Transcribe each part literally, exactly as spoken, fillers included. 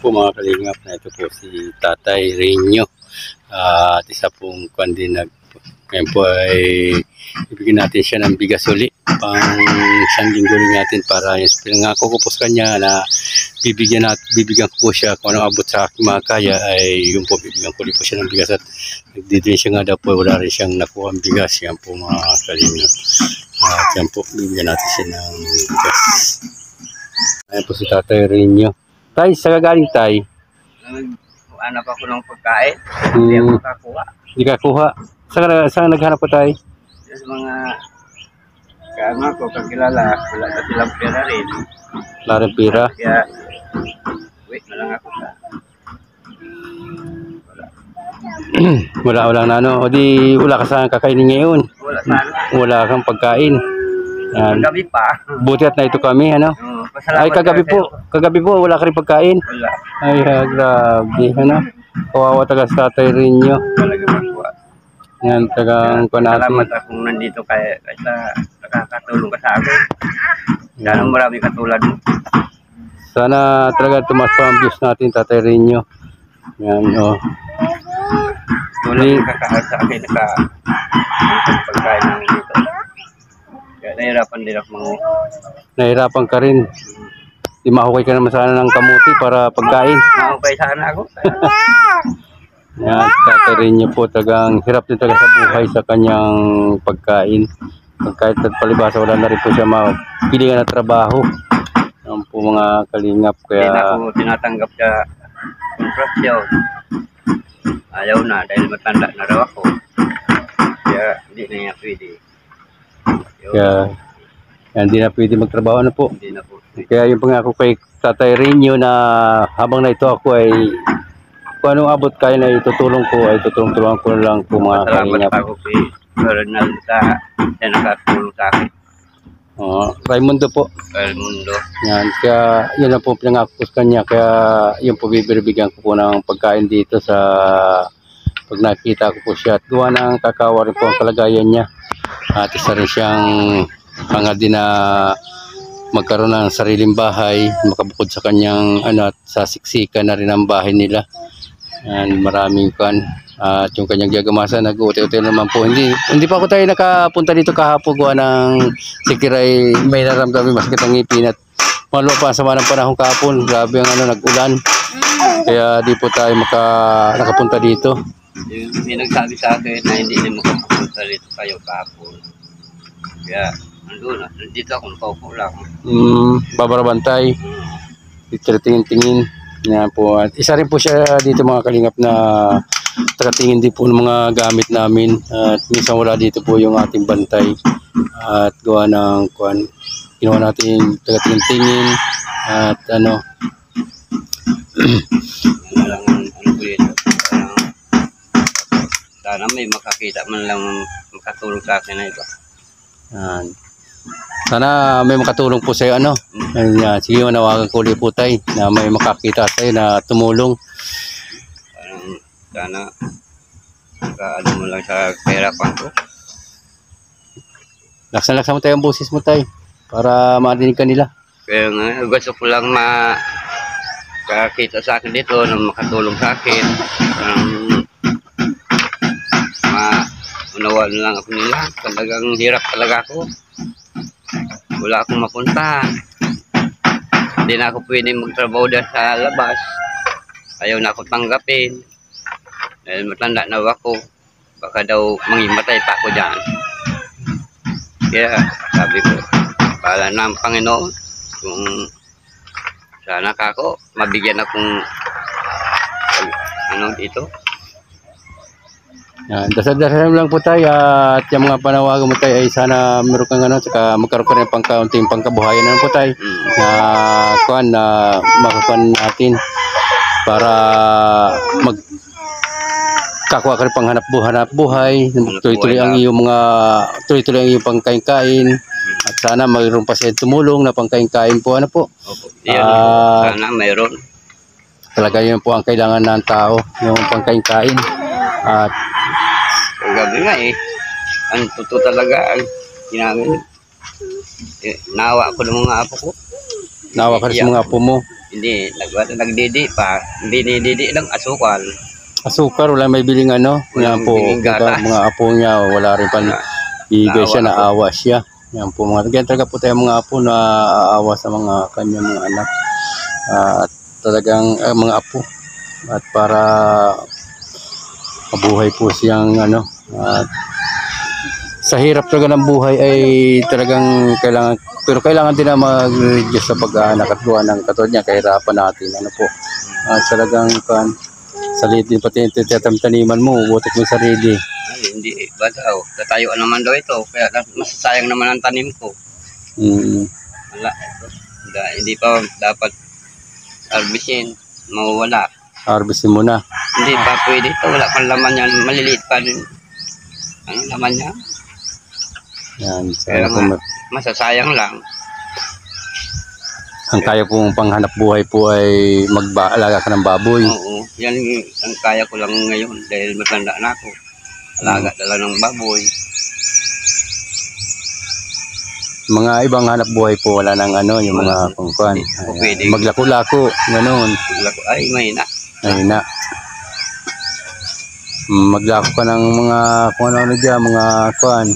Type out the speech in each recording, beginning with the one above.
po mga kalingap, na ito po si Tatay Renyo. Uh, at isa pong kwan din nag ngayon po ay ibigyan natin siya ng bigas uli pang isang linggo rin natin para yung pinangako ko po sa kanya na bibigyan at bibigyan ko po siya kung anong abot sa aking mga kaya ay yun po bibigyan ko ulit po siya ng bigas at nagdidin siya nga daw po wala rin siyang nakuha ang bigas. Yan po mga kalingap, at yan po bibigyan natin siya ng bigas. Ayan po si Tatay Renyo. Tay, sa gagaling tay? Ano pa ko ng pagkain? Hindi Hmm. ako kakuha. Hindi ka kuha. Saan, saan naghanap po tayo? Sa mga kama ko, kakilala, wala na silang pera rin. Larang pira. Kaya, wait na lang ako sa... Wala. Wala, wala na ano. O di, wala ka saan kakainin ngayon. Wala sana. Wala kang pagkain. Yan. Gabi pa. Buti at na ito kami, ano? Oo, pasalamat Ay, kagabi kayo po. Kagabi po, wala ka rin pagkain. Wala. Ay, ha, grabe, ano? Kawawa taga sa Tatay Renyo. Talaga makuha. Yan, tagang ko natin. Salamat akong nandito kaya kasi nakakatulong ka sa akin. Sana marami katulad mo. Sana talaga tumas pa ang views natin, Tatay Renyo. Yan, o. Oh. Tulong ka kakahal sa akin naka ang pagkain namin dito. Kaya nahirapan din ako mga... Nahirapan ka rin. Di mahukay ka naman sana ng kamuti para pagkain. Mahukay sana ako. Yan, Tatay Renyo po tagang hirap din talaga sa buhay sa kanyang pagkain. Kahit at palibasa wala na rin po siya mapilingan na trabaho. Yan po mga kalingap. Hindi na Kaya ako tinatanggap sa kontraksyon. Ayaw na dahil matanda na raw ako. Kaya hindi na niya pwede. Yun, kaya yan, hindi na pwede magtrabaho na po. hindi na po. Kaya yung pangako kay Tatay Renyo na habang na ito ako ay kung anong abot kaya na itutulong ko ay tutulong-tulungan ko na lang po mga Salamat kalingap. pa ako kay Ronald sa na nakatulong sa akin. Oh, Raimundo po. Kay Mundo. Yan, kaya yun lang po pinangako ko sa kanya. Kaya yun po bibigyan ko po ng pagkain dito sa pag nakita ko po siya. At gawa ng kakawa rin po ang kalagayan niya. At isa rin siyang hangad din na magkaroon ng sariling bahay, makabukod sa kanyang ano, at sa siksikan na rin ang bahay nila. Yan, maraming kan. At yung kanyang gagamasa, nag-uti-uti naman po. Hindi hindi pa ako tayo nakapunta dito kahapon gawa ng sikiray may naramdamin masakit ang ngipin at maluwa pa sa manang panahon kahapon. Grabe ang ano, nag-ulan. Kaya di po tayo maka, nakapunta dito. Yung may nagsabi sa akin na hindi na makapunta rito kayo kahapon. Kaya nandun na. Nandito ako nakaupo lang. Hmm, babarabantay. Dito tingin-tingin. Yan po. At isa rin po siya dito mga kalingap na tagatingin din po ng mga gamit namin. At minsan wala dito po yung ating bantay. At gawa ng kuan, ginawa natin tagatingin-tingin. At ano. Ano lang ano ko yun. Parang, sana may makakita man lang makatulong sa akin na iba. Yan. Sana may makatulong po sa iyo ano. Ayun, yan. Sige, manawagan ko ulit po tayo na may makakita sa iyo na tumulong. Parang sana ano mo lang sa kahirapan ko. Laksan-laksan mo tayo ang boses mo tayo para marinig ka nila. Kaya nga gusto ko lang makakita sa akin dito na makatulong sa akin. Parang ma-unawa na lang ako nila. Talagang hirap talaga ako. Wala akong mapunta. Hindi na ako pwede magtrabaho dyan sa labas. Ayaw na ako tanggapin. Dahil matanda na ako. Baka daw mangimatay pa ako dyan. Kaya sabi ko, bahala na ang Panginoon. Kung sana ka ako, mabigyan akong ano dito. Yan, dasal-dasal lang po tayo at yung mga panawagan mo tayo ay sana meron kang ano, saka magkaroon ka rin pang kaunting pangkabuhayan na po tayo Mm. na kuan na makakuan natin para mag kakuha ka rin pang hanap buhay, hanap buhay, tuloy-tuloy ang iyong mga tuloy-tuloy ang iyong pangkain-kain at sana mayroon pa siya tumulong na pangkain-kain po ano po. Opo. Yan, Ah, sana mayroon. Talaga yun po ang kailangan ng tao, yung pangkain-kain at Ang gabi nga eh. Ang totoo talaga ang ginamin. Eh, nawa ako ng mga apo ko. nawa ka rin sa mga apo mo. Hindi, nag, nagdidi pa. Hindi didi lang, asukal. Asukar, wala may biling ano. Yan Walang po, biling kita, gatas. mga apo niya, wala rin pa Na- bigay siya, naawa ako. naawa siya. Yan po mga, ganyan talaga po tayo mga apo na aawa sa mga kanyang mga anak. Ah, at talagang eh, mga apo. At para mabuhay po siyang ano. At sa hirap talaga ng buhay ay talagang kailangan, pero kailangan din na mag-reduce sa pag-aanak at gawa ng katulad niya, kahirapan natin. Ano po. At talagang kan, salit din pati yung tinitam-taniman mo, butik mo yung sarili. Ay, hindi, ba daw? Tatayuan naman daw ito. Kaya masasayang naman ang tanim ko. Mm. Wala. Da- Hindi pa dapat harvestin. Mawawala. Harvestin mo na. Hindi pa pwede ito. Wala pang laman yan. Maliliit pa din. Ano laman niya? Yan. Kaya Sana po, nga, ma- masasayang lang. ang kaya pong panghanap buhay po ay mag-alaga ka ng baboy. Oo. Yan ang kaya ko lang ngayon. Dahil matanda na ako. Alaga na lang ng baboy. Mga ibang hanap buhay po, wala nang ano, yung Wala. mga kungkuan. Hindi po pwede. Maglako-lako, ganoon. Bigla ko, ay, may na. Ay na. Maglako ka ng mga kung ano-ano dyan, mga kuan.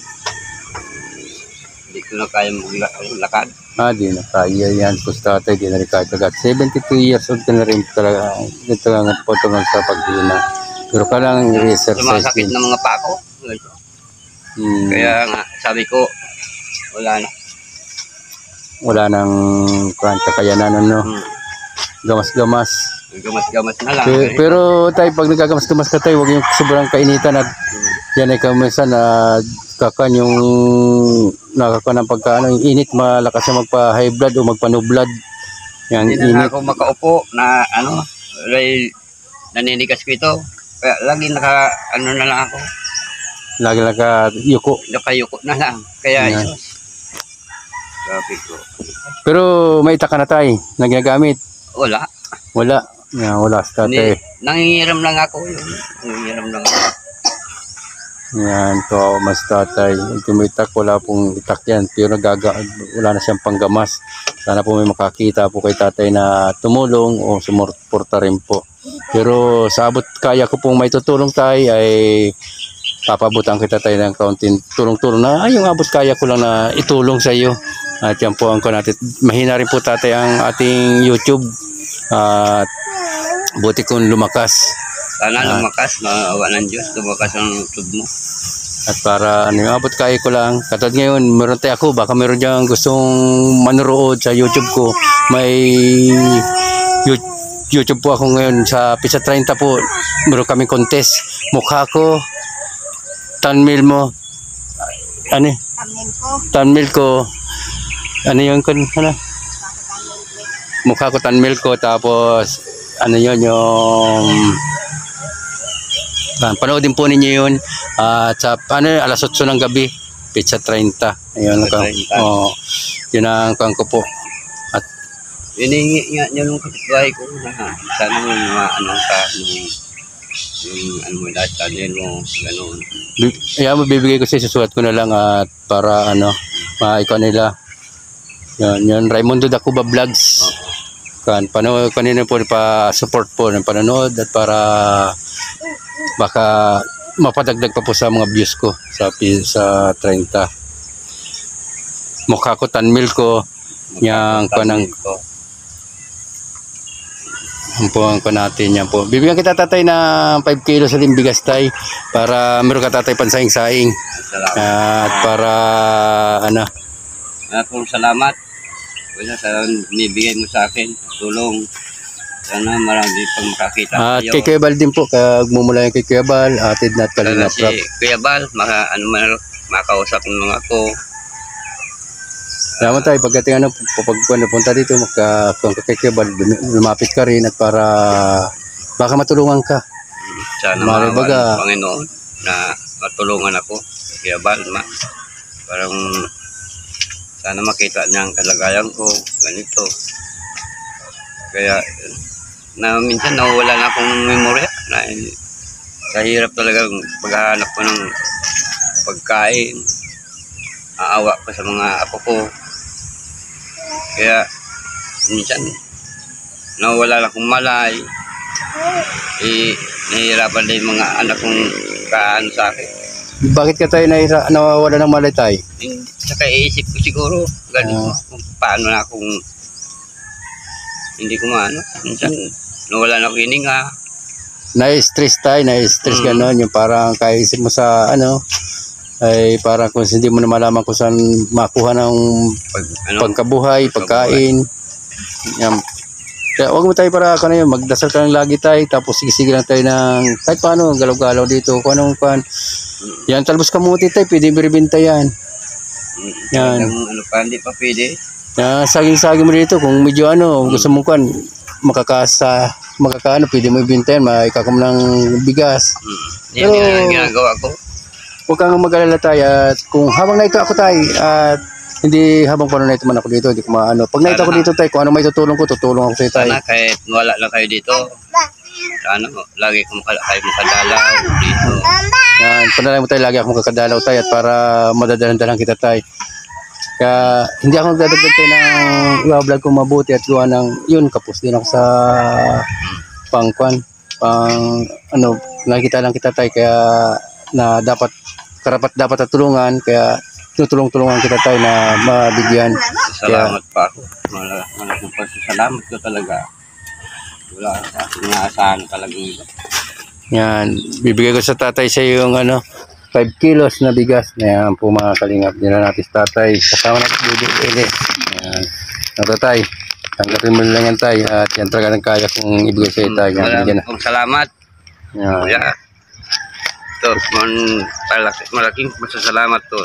Hindi ko na kaya maglakad. Ah, di na kaya yan. Pusta tatay, di na rin kaya agad. seventy-two years old ka na rin talaga. Ito lang ang po tungkol sa paghina. Pero kailangan i-exercise Sumasakit din. ng mga pako. Hmm, Kaya nga, sabi ko, wala na. wala nang kuan, kakayanan, ano. Hmm. Gamas-gamas. Gamas-gamas na lang. Pe- Pero tayo, pag nagagamas-gamas ka tayo, huwag yung sobrang kainitan at yan ay kaminsan na kakan yung nakakuha ng pagkaano, yung init, malakas siya magpa-high blood o magpa-no-blood. Yan, Hindi na init. ako makaupo na ano, dahil naninigas ko ito. Kaya lagi naka, ano na lang ako, Lagi lang ka yuko. nakayuko na lang. Kaya Yan. yun. Sabi ko, Pero may taka na tayo na ginagamit. wala. Wala. Yan, wala sa Hindi, tatay. nangingiram lang ako yun. Nangingiram lang ako. Yan, to mas tatay. Ito may itak, wala pong itak yan. Pero nagaga, wala na siyang panggamas. Sana po may makakita po kay tatay na tumulong o sumuporta rin po. Pero sa abot kaya ko pong may tutulong tayo ay papabutan kita tayo ng kaunting tulong-tulong na ay yung abot kaya ko lang na itulong sa iyo. At yan po ang ko natin. Mahina rin po tatay ang ating YouTube. At buti kong lumakas. Sana Ah. lumakas, maawa ng Diyos, lumakas ang YouTube mo. At para ano yung abot kaya ko lang. Katulad ngayon, meron tayo ako. Baka meron dyan gustong manood sa YouTube ko. May Yu- YouTube po ako ngayon sa Pizza thirty po. Meron kaming contest. Mukha ko. Tanmil mo. Ano? Tanmil ko. Ano yun? Kun- Ano? Mukha ko tanmil ko. Tapos ano yun yung Ah, panoodin po ninyo yun at sa ano, alas otso ng gabi, Pizza thirty. Ayun ang kang, thirty. oh, yun ang kang ko po. At Hiningi nga niya nung kapitbahay ko na sana mo mga ano ka yung, yung ano mo lahat channel mo gano'n. bi- ayan, mabibigay ko sa susulat ko na lang at para ano, maikaw nila. Yan, yun, Raimundo Dacuba Vlogs. Kan, panood kanina po pa support po ng panonood at para baka mapadagdag pa po sa mga views ko sa pi- sa thirty. Mukha ko tanmil ko yang kanang ko. ang po ang ko natin yan po. Bibigyan kita tatay na five kilos sa bigas tay para meron ka tatay pansaing-saing Salamat. at para ano. At kung salamat. Wala sa nibigay mo sa akin tulong. Sana marami pang makakita At sa'yo. kay Kuya Bal din po, kagmumula yung kay Kuya Bal, atid na at Sana Kalina si Prab. Kuya Bal, maka, ano man, makausap ng mga ko. Salamat tayo, pagdating ano, pag punta dito, maka, kung kay Kuya Bal, lum- lumapit ka rin at para baka matulungan ka. Sana Mali maawa baga. ng Panginoon na matulungan ako. Kuya Bal, ma, parang sana makita niya ang kalagayan ko, ganito. Kaya, na minsan nawawala na akong memorya na sa hirap talagang paghahanap ko ng pagkain, aawa ko sa mga apo ko. Kaya minsan nawala na akong malay. Eh, nahihirapan din mga anak kong kaano sa akin. Bakit ka tayo nahira, nawawala ng malay tayo? Eh, sa kaiisip ko siguro, ganito, Ah. kung paano na akong hindi ko maano. Minsan, nawala na ako hininga. Na-stress tayo, na-stress Mm. gano'n, yung parang kaisip mo sa ano, ay parang kung hindi mo na malaman kung saan makuha ng Pag, ano, pagkabuhay, pagkain. Yan. Kaya huwag mo tayo para ano yun, magdasal ka lang lagi tayo, tapos sige-sige lang tayo ng kahit paano, galaw-galaw dito, kung anong pan. Yan, talbos kamuti tayo, pwede biribinta yan. mm, Yan. talagang ano pa, hindi pa pwede. Yan, saging-saging mo dito, kung medyo ano, gusto mo kan, makakasa, makakaano, pwede mo ibinta yan, maikakom ng bigas. Mm. Yan Pero- yung ginagawa ko. Huwag kang mag-alala tayo at kung habang naito ako tayo at hindi habang paano naito man ako dito, hindi ko maano. Pag naito ako dito tayo, kung ano may tutulong ko, tutulong ako sa tayo. Sana kahit wala lang kayo dito, sana lagi kong maka, kayo makadalaw dito. Yan, panalay mo tayo, lagi ako makakadalaw tayo at para madadalan-dalan kita tayo. Kaya hindi ako nagdadagdag tayo ng i-vlog kong mabuti at gawa ng yun, kapos din ako sa pangkwan. Pang ano, nakikita lang kita tayo kaya na dapat karapat dapat at tulungan kaya tutulong-tulungan kita tayo na mabigyan. Salamat pa ako. Mala- Malaking pasasalamat ko talaga. Wala sa aking naasahan talagang iba. Yan, bibigay ko sa tatay sa yung ano, five kilos na bigas. Yan po mga kalingap nila natin sa tatay. Kasama natin bibili. Yan. Ang tatay, tanggapin mo lang yan tayo at yan talaga ng kaya kong ibigay sa tayo. Yan, bigyan Maraming na. pong salamat. Yan. Kuya. Ito, man, malaki- malaking masasalamat to.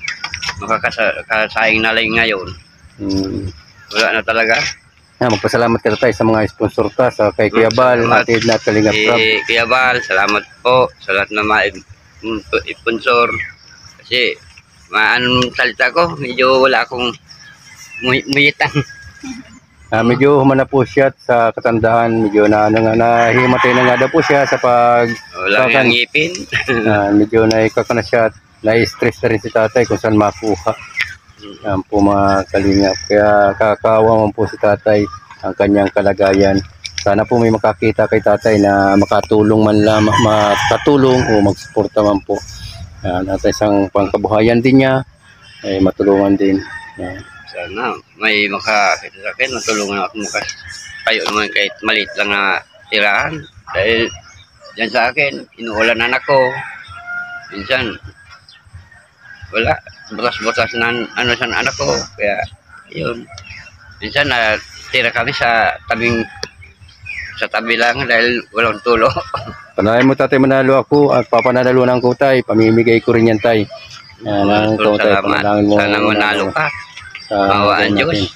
Makakasayang na lang ngayon. Hmm. Wala na talaga. Yan, magpasalamat ka tayo sa mga sponsor ta, sa kay Kuya Bal, Salamat. Ate Edna at Kalingap Rob. Eh, Kuya Bal, salamat po sa lahat na ma-sponsor. Kasi, maanong salita ko, medyo wala akong muy- muyitang. Ah, medyo humana po siya at sa katandaan, medyo na, na, na nahimatay na nga daw po siya sa pag Wala Kakan. yung ngipin. ah, medyo naikaka na siya at na-stress na rin si tatay kung saan makuha. Yan po mga kalingap. Kaya kakawa man po si tatay ang kanyang kalagayan. Sana po may makakita kay tatay na makatulong man lang, makatulong o magsuporta man po. Yan, at isang pangkabuhayan din niya, ay matulungan din. Yan. Sana may makakita sa akin, matulungan ako makas kayo naman kahit maliit lang na tirahan. Dahil dyan sa akin, inuulan anak ko. Minsan, wala. Butas-butas na ano sa anak ko. Kaya, yun. Minsan, na tira kami sa tabing sa tabi lang dahil walang tulo. Panahin mo tatay, manalo ako at papanalalunan ko tay, pamimigay ko rin yan tay. Yan ang ko tay, Salamat. panalangin mo. Sana manalo ka. Sa Mawaan natin. Diyos.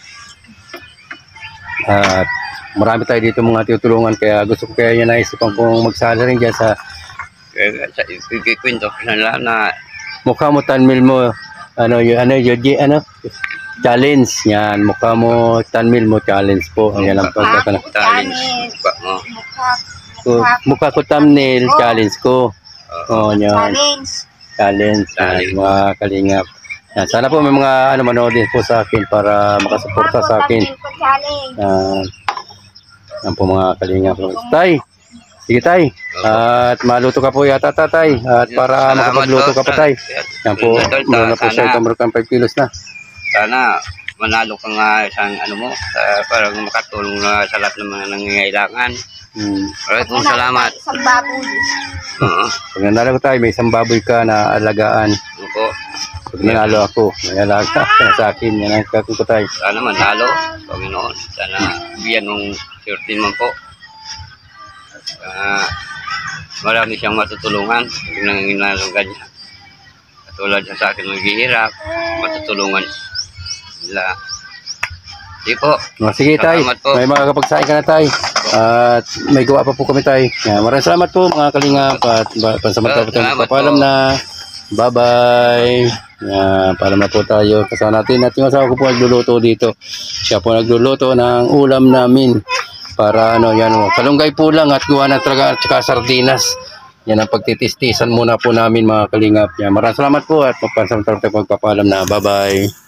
At marami tayo dito mga tutulungan kaya gusto ko kaya niya naisipan kong magsala rin dyan sa Kaya sa ikikwento ko na lang na mukha mo tanmil mo ano yung ano yung ano challenge yan mukha mo tanmil mo challenge po ayan ang pagkakana challenge pa mo. ko mukha ko thumbnail challenge ko oh yan Challenge. challenge yan, mga kalingap yan, sana po may mga ano manood din po sa akin para makasuporta sa akin Challenge. yan yan po mga kalingap tay sige tay at maluto ka po yata tatay at para Salamat makapagluto po. ka pa tay yan po Idol, meron na po siya sana- ito meron kang five kilos na Sana manalo ka nga isang ano mo sa parang makatulong na sa lahat ng mga nangangailangan. hmm. Maraming salamat. Isang baboy. Oo. Pag nanalo ko tayo, may isang baboy ka na alagaan. Opo. Pag nanalo ako, may alaga ka na sa akin. Yan ang kakong ko tayo. Sana manalo, Panginoon. Sana biyan ng swerte man po. Uh, marami siyang matutulungan pag nanginalanggan niya. Katulad siya sa akin maghihirap, matutulungan nila. Sige po. Oh, sige tayo, Salamat po. may makakapagsain ka na tayo. At may gawa pa po kami tayo. Yan, maraming salamat po mga kalingap. At ba- pansamantala po tayo Salamat magpapaalam po. na. Bye-bye. Yan, paalam na po tayo. Kasama natin at yung asawa ko po nagluluto dito. Siya po nagluluto ng ulam namin. Para ano, yan o. Kalunggay po lang at gawa na talaga at saka sardinas. Yan ang pagtitistisan muna po namin mga kalingap. Yan, maraming salamat po at pansamantala po tayo magpapaalam na. Bye-bye.